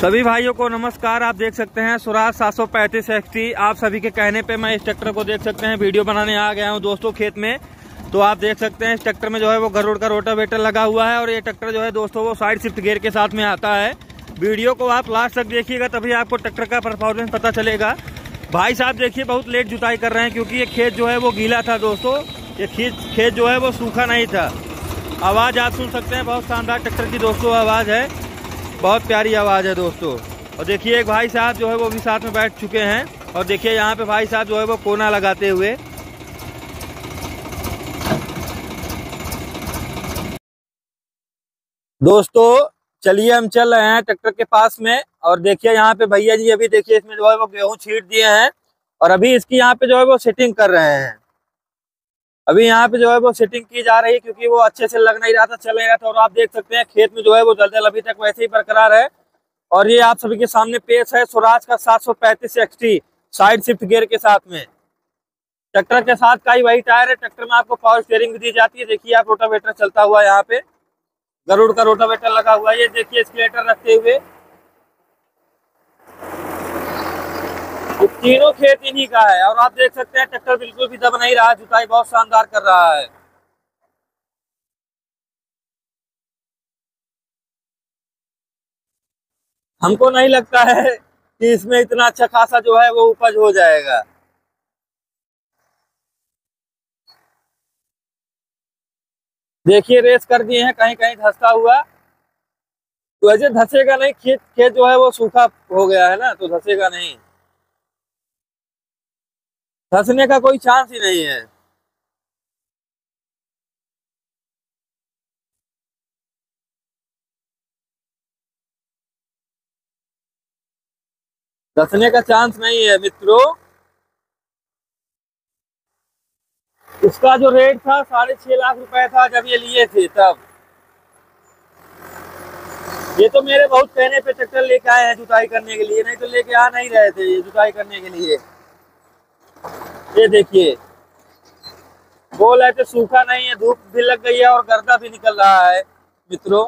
सभी भाइयों को नमस्कार। आप देख सकते हैं स्वराज 735 XT। आप सभी के कहने पे मैं इस ट्रैक्टर को देख सकते हैं वीडियो बनाने आ गया हूं दोस्तों खेत में। तो आप देख सकते हैं इस ट्रैक्टर में जो है वो गरुड़ का रोटावेटर लगा हुआ है और ये ट्रैक्टर जो है दोस्तों वो साइड शिफ्ट गियर के साथ में आता है। वीडियो को आप लास्ट तक देखिएगा तभी आपको ट्रैक्टर का परफॉर्मेंस पता चलेगा। भाई साहब देखिए बहुत लेट जुताई कर रहे हैं क्योंकि ये खेत जो है वो गीला था दोस्तों। ये खेत जो है वो सूखा नहीं था। आवाज़ आप सुन सकते हैं, बहुत शानदार ट्रैक्टर की दोस्तों आवाज़ है, बहुत प्यारी आवाज़ है दोस्तों। और देखिए एक भाई साहब जो है वो भी साथ में बैठ चुके हैं और देखिए यहाँ पे भाई साहब जो है वो कोना लगाते हुए। दोस्तों चलिए हम चल रहे हैं ट्रैक्टर के पास में और देखिए यहाँ पे भैया जी अभी देखिए इसमें जो है वो गेहूं छींट दिए हैं और अभी इसकी यहाँ पे जो है वो सेटिंग कर रहे हैं। अभी यहाँ पे जो है वो सेटिंग की जा रही है क्योंकि वो अच्छे से लग नहीं रहा था, चल नहीं रहा था। और आप देख सकते हैं खेत में जो है वो दलदल अभी तक वैसे ही बरकरार है। और ये आप सभी के सामने पेश है स्वराज का 735 XT साइड शिफ्ट गियर के साथ में। ट्रैक्टर के साथ का ही वही टायर है। ट्रैक्टर में आपको पावर स्टीयरिंग भी दी जाती है। देखिए आप रोटावेटर चलता हुआ यहाँ पे गरुड़ का रोटावेटर लगा हुआ है। ये देखिए एस्केलेटर रखते हुए ये तीनों खेत इन्हीं का है। और आप देख सकते हैं ट्रैक्टर बिल्कुल भी दब नहीं रहा, जुताई बहुत शानदार कर रहा है। हमको नहीं लगता है कि इसमें इतना अच्छा खासा जो है वो उपज हो जाएगा। देखिए रेस कर दिए हैं, कहीं कहीं धंसता हुआ। तो ऐसे धंसेगा नहीं, खेत खेत जो है वो सूखा हो गया है ना, तो धंसेगा नहीं, धंसने का कोई चांस ही नहीं है। धंसने का चांस नहीं है मित्रों। उसका जो रेट था 6.5 लाख रुपए था जब ये लिए थे तब। ये तो मेरे बहुत कहने पे ट्रैक्टर लेके आए हैं जुताई करने के लिए, नहीं तो लेके आ नहीं रहे थे ये जुताई करने के लिए। ये देखिए बोल रहे थे सूखा नहीं है, धूप भी लग गई है और गर्दा भी निकल रहा है मित्रों।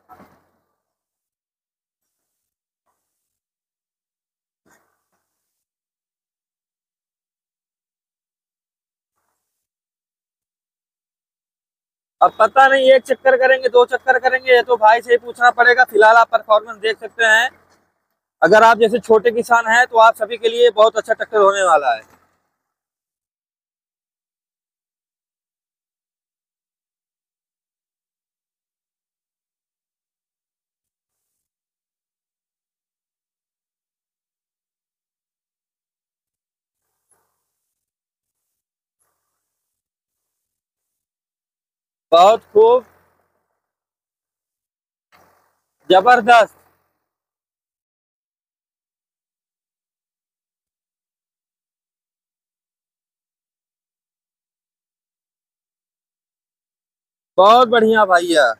अब पता नहीं एक चक्कर करेंगे, 2 चक्कर करेंगे, ये तो भाई से ही पूछना पड़ेगा। फिलहाल आप परफॉर्मेंस देख सकते हैं। अगर आप जैसे छोटे किसान हैं तो आप सभी के लिए बहुत अच्छा ट्रैक्टर होने वाला है। बहुत खूब, जबरदस्त। बहुत बढ़िया भैया।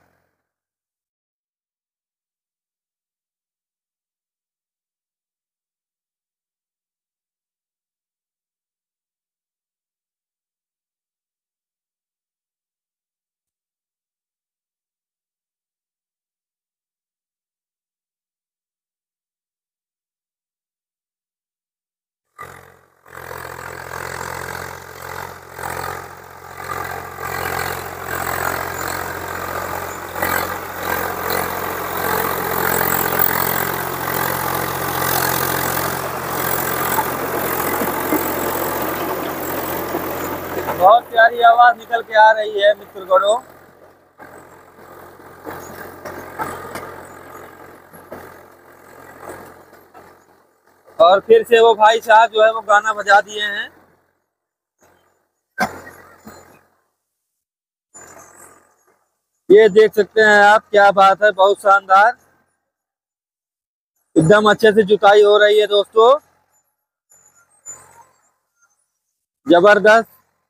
बहुत प्यारी आवाज निकल के आ रही है मित्र गणों। और फिर से वो भाई साहब जो है वो गाना बजा दिए हैं। ये देख सकते हैं आप, क्या बात है, बहुत शानदार, एकदम अच्छे से जुताई हो रही है दोस्तों, जबरदस्त।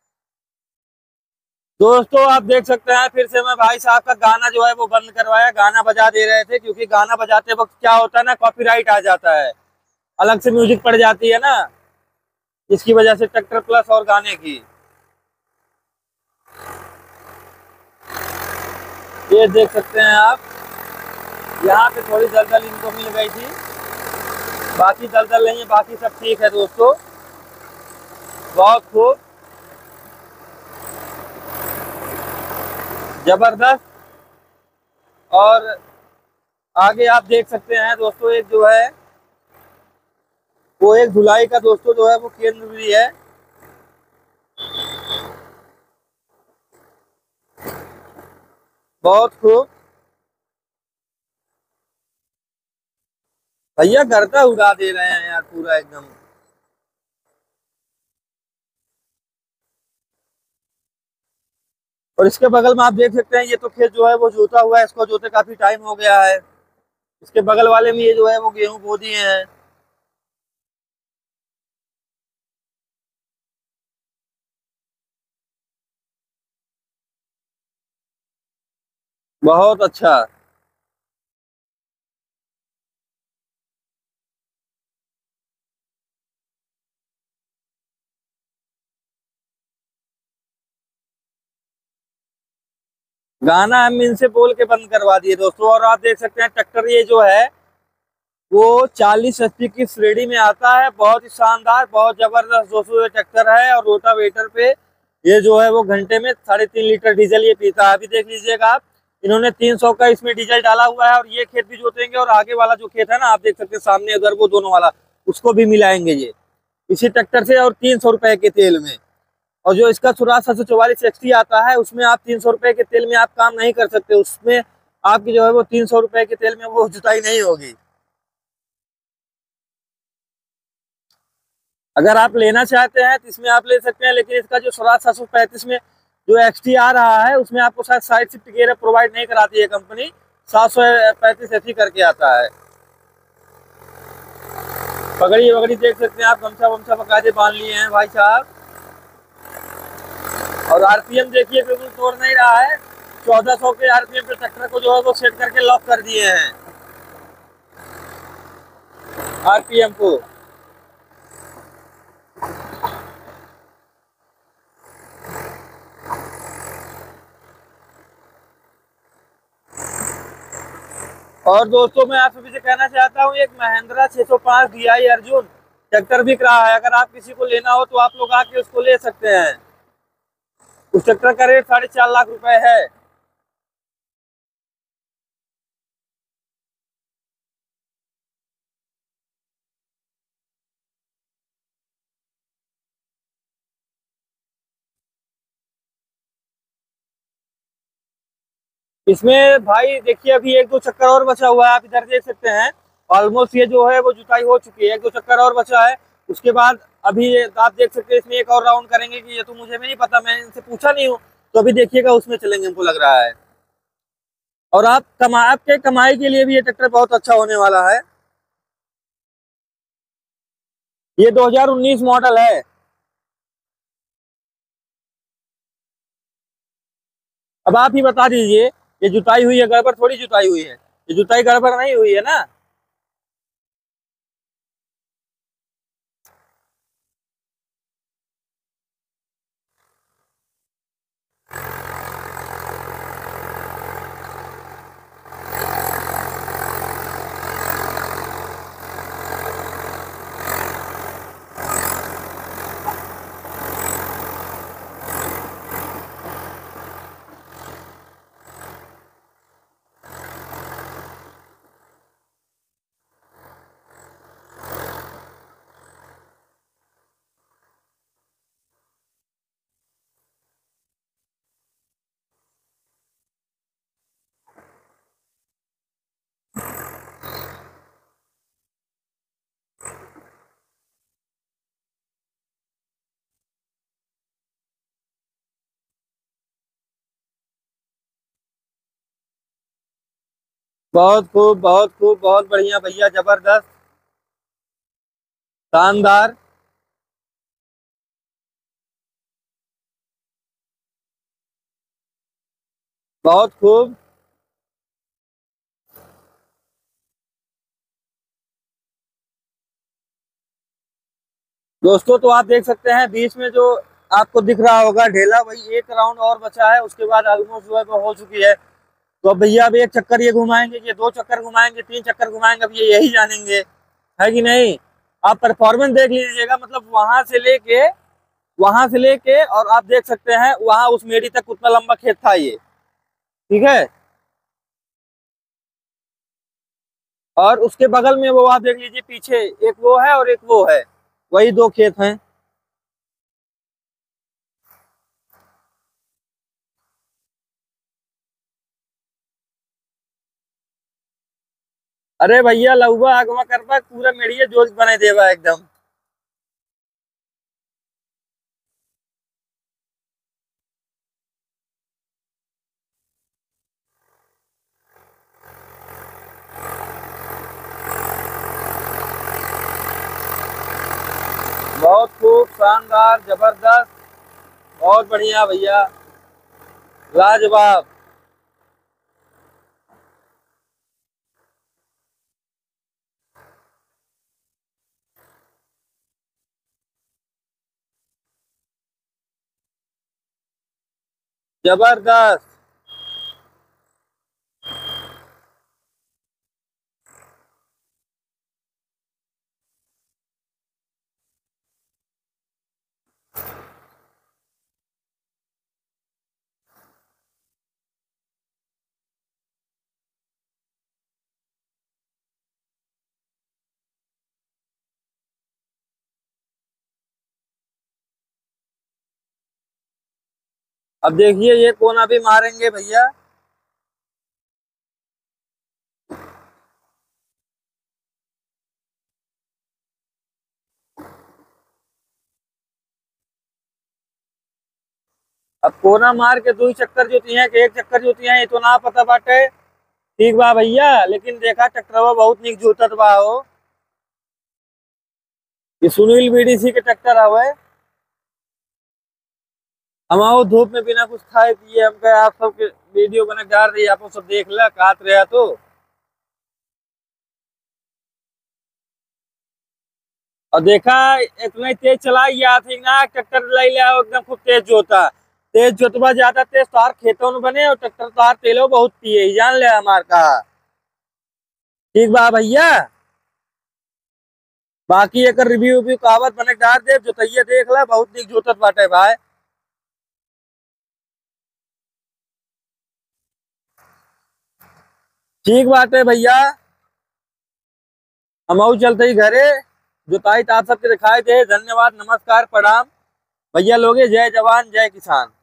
दोस्तों आप देख सकते हैं फिर से मैं भाई साहब का गाना जो है वो बंद करवाया, गाना बजा दे रहे थे क्योंकि गाना बजाते वक्त क्या होता है ना, कॉपीराइट आ जाता है, अलग से म्यूजिक पड़ जाती है ना, इसकी वजह से ट्रैक्टर प्लस और गाने की। ये देख सकते हैं आप, यहाँ पे थोड़ी दलदल इनको मिल गई थी। बाकी दलदल नहीं है, बाकी सब ठीक है दोस्तों। बहुत खूब, जबरदस्त। और आगे आप देख सकते हैं दोस्तों, एक जो है वो एक धुलाई का दोस्तों जो है वो केंद्र भी है। बहुत खूब भैया, गर्दा उड़ा दे रहे हैं यार पूरा एकदम। और इसके बगल में आप देख सकते हैं, ये तो खेत जो है वो जोता हुआ है, इसको जोते काफी टाइम हो गया है। इसके बगल वाले में ये जो है वो गेहूं बो दिए हैं। बहुत अच्छा। गाना हम इनसे बोल के बंद करवा दिए दोस्तों। और आप देख सकते हैं ट्रैक्टर ये जो है वो 40-80 की श्रेणी में आता है। बहुत ही शानदार, बहुत जबरदस्त दोस्तों ये ट्रैक्टर है। और रोटावेटर पे ये जो है वो घंटे में 3.5 लीटर डीजल ये पीता है। अभी देख लीजिएगा आप, इन्होंने 300 का इसमें डीजल डाला हुआ है। और ये खेत भी जोतेंगे, और आगे वाला जो खेत है ना, आप देख सकते हैं सामने उधर वो दोनों वाला, उसको भी मिलाएंगे ये इसी ट्रैक्टर से, और 300 रुपए के तेल में। और जो इसका स्वराज 744 XT आता है, उसमें आप 300 रुपए के तेल में आप काम नहीं कर सकते। उसमें आपकी जो है वो 300 रुपए के तेल में वो जुताई नहीं होगी। अगर आप लेना चाहते हैं तो इसमें आप ले सकते हैं, लेकिन इसका जो स्वराज 735 में जो XT आ रहा है, उसमें आपको शायद साइड शिफ्ट गियर प्रोवाइड नहीं कराती है कंपनी। 735 करके आता है। पगड़ी वगड़ी देख सकते हैं आप, गमछा वमछा बकायदे बांध लिए हैं भाई साहब। और आरपीएम देखिए, बिल्कुल तोड़ नहीं रहा है। 1400 के आरपीएम पे ट्रैक्टर को जो है वो सेट करके लॉक कर दिए हैं आरपीएम को। और दोस्तों मैं आप सभी से कहना चाहता हूँ, एक महिंद्रा 605 DI अर्जुन ट्रैक्टर बिक रहा है। अगर आप किसी को लेना हो तो आप लोग आके उसको ले सकते हैं। उस ट्रैक्टर का रेट 4.5 लाख रुपए है। इसमें भाई देखिए, अभी एक दो चक्कर और बचा हुआ है, आप इधर देख सकते हैं। ऑलमोस्ट ये जो है वो जुताई हो चुकी है, एक दो चक्कर और बचा है। उसके बाद अभी आप देख सकते हैं इसमें एक और राउंड करेंगे, कि ये तो मुझे भी नहीं पता, मैंने इनसे पूछा नहीं हूँ। तो अभी देखिएगा उसमें चलेंगे, हमको लग रहा है। और आपके कमाई के लिए भी ये ट्रैक्टर बहुत अच्छा होने वाला है। ये 2019 मॉडल है। अब आप ही बता दीजिए, ये जुताई हुई है गड़बड़, थोड़ी जुताई हुई है। ये जुताई गड़बड़ नहीं हुई है ना। बहुत खूब, बहुत खूब, बहुत बढ़िया भैया, जबरदस्त, शानदार। बहुत खूब दोस्तों, तो आप देख सकते हैं बीच में जो आपको दिख रहा होगा ढेला, वही एक राउंड और बचा है। उसके बाद ऑलमोस्ट जो है वो हो चुकी है। तो अब भैया अब एक चक्कर ये घुमाएंगे, ये दो चक्कर घुमाएंगे, तीन चक्कर घुमाएंगे, अब ये यही जानेंगे, है कि नहीं। आप परफॉर्मेंस देख लीजिएगा, मतलब वहां से लेके और आप देख सकते हैं वहां उस मेडी तक उतना लंबा खेत था ये। ठीक है। और उसके बगल में वो आप देख लीजिए पीछे, एक वो है और एक वो है, वही दो खेत हैं। अरे भैया लहुआ अगवा करबा पूरा मेढ़िए जोश बने देवा एकदम। बहुत खूब, शानदार, जबरदस्त, बहुत बढ़िया भैया, लाजवाब। जबरदस्त। अब देखिए ये कोना भी मारेंगे भैया। अब कोना मार के दो ही चक्कर जोती हैं कि एक चक्कर जोती हैं ये तो ना पता बाटे। ठीक बा भैया, लेकिन देखा ट्रैक्टरवा बहुत निक जोतत बा हो। ये सुनील बीडीसी के ट्रैक्टर हवे। हम आओ धूप में बिना कुछ खाए पिए, हम कहे आप सबके वीडियो बने डाल रही आप सब देख ला कात रहा तो। और देखा इतना ही तेज चलाई या थी ना ट्रैक्टर लाई ले आओ एकदम खूब तेज जोता। तेज जोतवा ज्यादा तेज तार खेतों में बने और ट्रैक्टर तार तेलो बहुत पिए ही जान ले हमार का। ठीक बा भैया। बाकी एक रिव्यू व्यू कहावत बने डाल दे जोतइये देख ला बहुत निक जोतत बाटे भाई। ठीक बाटे भैया। हम चलते ही घरे। जोताई तो आप सबके दिखाई दे। धन्यवाद, नमस्कार, प्रणाम। भैया लोगे जय जवान जय किसान।